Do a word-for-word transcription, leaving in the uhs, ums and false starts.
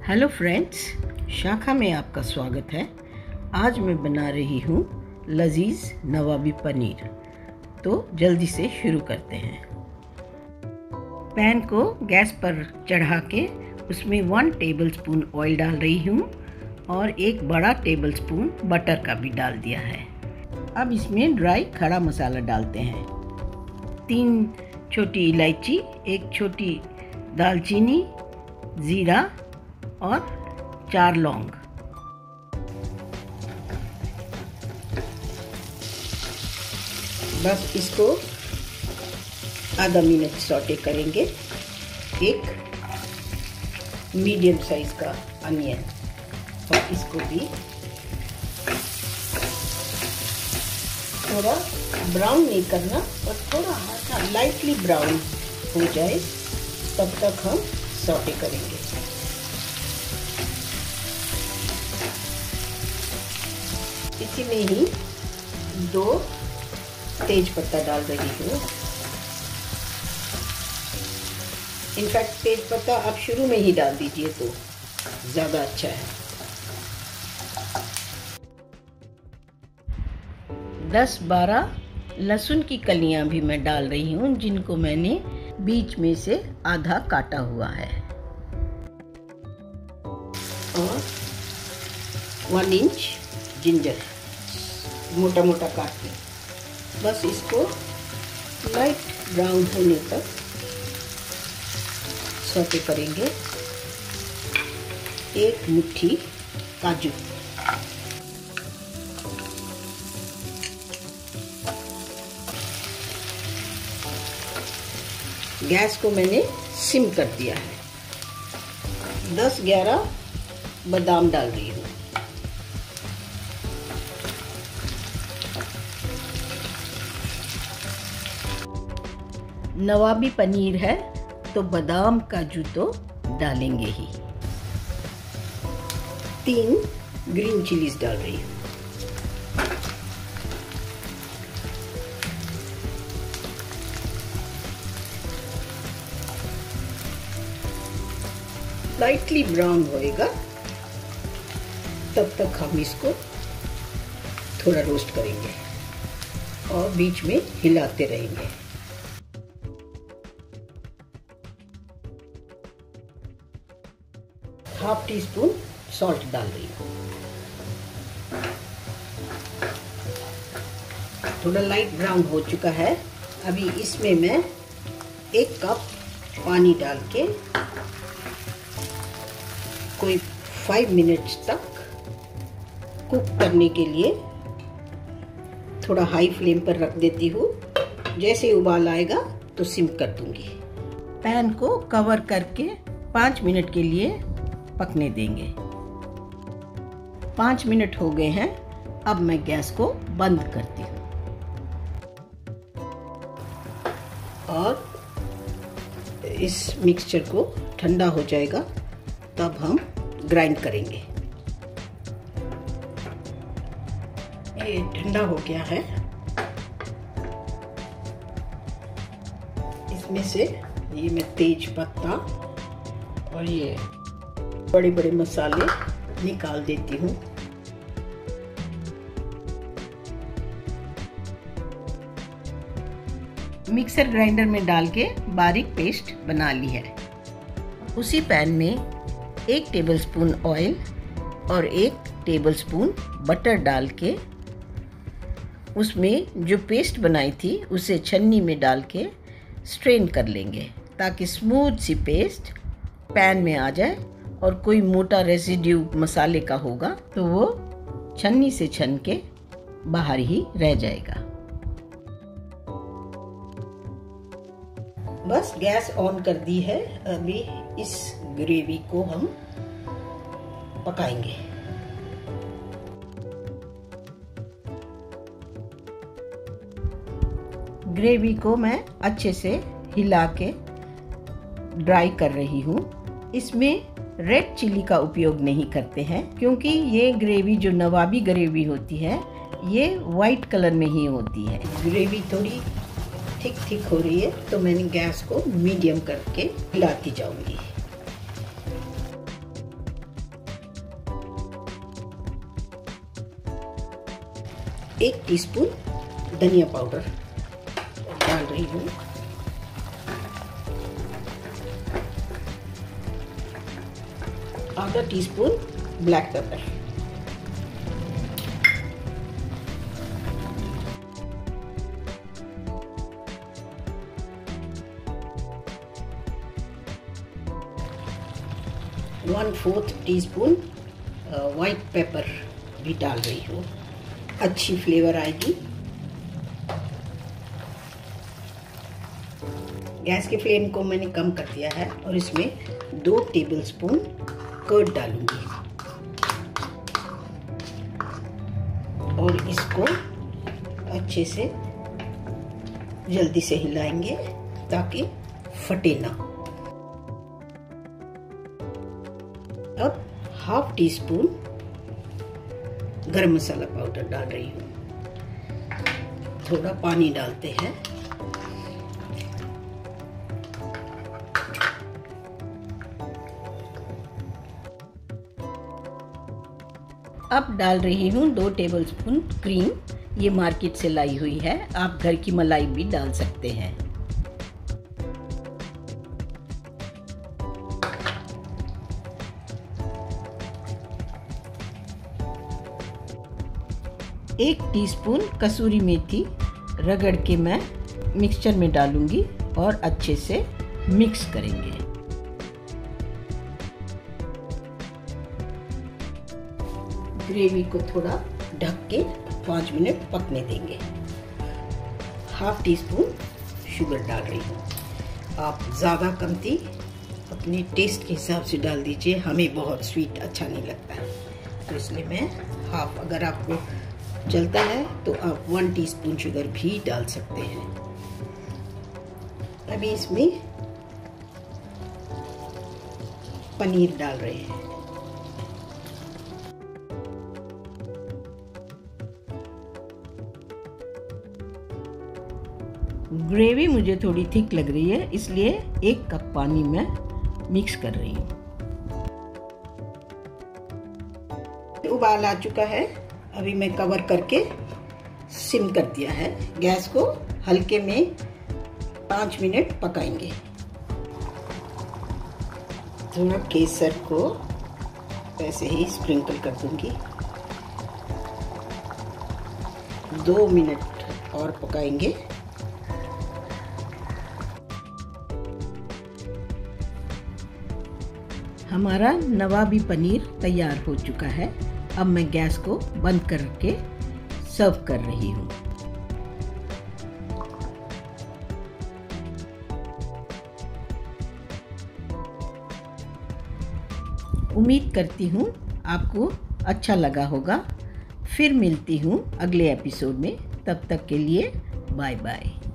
Hello friends, शाखा में आपका स्वागत है। आज मैं बना रही हूँ लजीज नवाबी पनीर। तो जल्दी से शुरू करते हैं। पैन को गैस पर चढ़ा के उसमें वन टेबलस्पून ऑयल डाल रही हूँ और एक बड़ा टेबलस्पून बटर का भी डाल दिया है। अब इसमें ड्राई खड़ा मसाला डालते हैं। तीन छोटी इलायची, एक छोटी दालचीनी, ज़ीरा और चार लौंग। बस इसको आधा मिनट सौटे करेंगे। एक मीडियम साइज का अनियन और इसको भी थोड़ा ब्राउन नहीं करना और थोड़ा हल्का लाइटली ब्राउन हो जाए तब तक हम सौटे करेंगे। इसी में ही दो तेज पत्ता डाल रही हूँ। इनफैक्ट तेज पत्ता आप शुरू में ही डाल दीजिए तो ज़्यादा अच्छा है। दस बारह लहसुन की कलियां भी मैं डाल रही हूँ, जिनको मैंने बीच में से आधा काटा हुआ है। और वन इंच जिंजर मोटा मोटा काट के बस इसको लाइट ब्राउन होने तक सौटे करेंगे। एक मुट्ठी काजू, गैस को मैंने सिम कर दिया है। दस ग्यारह बादाम डाल रही हूँ। नवाबी पनीर है तो बादाम काजू तो डालेंगे ही। तीन ग्रीन चिलीज डाल रही हूँ। लाइटली ब्राउन होएगा तब तक हम इसको थोड़ा रोस्ट करेंगे और बीच में हिलाते रहेंगे। हाफ टी स्पून सॉल्ट डाल रही हूँ। थोड़ा लाइट ब्राउन हो चुका है। अभी इसमें मैं एक कप पानी डाल के कोई फाइव मिनट्स तक कुक करने के लिए थोड़ा हाई फ्लेम पर रख देती हूँ। जैसे उबाल आएगा तो सिम कर दूंगी। पैन को कवर करके पाँच मिनट के लिए पकने देंगे। पाँच मिनट हो गए हैं। अब मैं गैस को बंद करती हूँ और इस मिक्सचर को ठंडा हो जाएगा तब हम ग्राइंड करेंगे। ये ठंडा हो गया है। इसमें से ये मैं तेज पत्ता और ये बड़े बड़े मसाले निकाल देती हूँ। मिक्सर ग्राइंडर में डाल के बारीक पेस्ट बना ली है। उसी पैन में एक टेबलस्पून ऑयल और एक टेबलस्पून बटर डाल के उसमें जो पेस्ट बनाई थी उसे छन्नी में डाल के स्ट्रेन कर लेंगे ताकि स्मूथ सी पेस्ट पैन में आ जाए और कोई मोटा रेसिड्यू मसाले का होगा तो वो छन्नी से छन के बाहर ही रह जाएगा। बस गैस ऑन कर दी है। अभी इस ग्रेवी को हम पकाएंगे। ग्रेवी को मैं अच्छे से हिला के ड्राई कर रही हूँ। इसमें रेड चिली का उपयोग नहीं करते हैं क्योंकि ये ग्रेवी जो नवाबी ग्रेवी होती है ये वाइट कलर में ही होती है। ग्रेवी थोड़ी थिक थिक हो रही है तो मैंने गैस को मीडियम करके हिलाती जाऊंगी। एक टीस्पून धनिया पाउडर डाल रही हूँ। आधा teaspoon black pepper, one fourth teaspoon white pepper भी डाल रही हूँ, अच्छी फ्लेवर आएगी। गैस की फ्लेम को मैंने कम कर दिया है और इसमें दो टेबलस्पून कर्ड डालूंगी और इसको अच्छे से जल्दी से हिलाएंगे ताकि फटे ना। अब हाफ टी स्पून गरम मसाला पाउडर डाल रही हूँ। थोड़ा पानी डालते हैं। अब डाल रही हूँ दो टेबलस्पून क्रीम, ये मार्केट से लाई हुई है, आप घर की मलाई भी डाल सकते हैं। एक टीस्पून कसूरी मेथी रगड़ के मैं मिक्सचर में डालूंगी और अच्छे से मिक्स करेंगे। ग्रेवी को थोड़ा ढक के पाँच मिनट पकने देंगे। हाफ टी स्पून शुगर डाल रही हूँ। आप ज़्यादा कमती अपने टेस्ट के हिसाब से डाल दीजिए, हमें बहुत स्वीट अच्छा नहीं लगता है, तो इसलिए मैं हाफ, अगर आपको चलता है तो आप वन टीस्पून शुगर भी डाल सकते हैं। अभी इसमें पनीर डाल रहे हैं। ग्रेवी मुझे थोड़ी थिक लग रही है, इसलिए एक कप पानी में मिक्स कर रही हूँ। उबाल आ चुका है, अभी मैं कवर करके सिम कर दिया है। गैस को हल्के में पाँच मिनट पकाएंगे। थोड़ा केसर को ऐसे ही स्प्रिंकल कर दूंगी। दो मिनट और पकाएंगे। हमारा नवाबी पनीर तैयार हो चुका है। अब मैं गैस को बंद करके सर्व कर रही हूँ। उम्मीद करती हूँ आपको अच्छा लगा होगा। फिर मिलती हूँ अगले एपिसोड में, तब तक के लिए बाय बाय।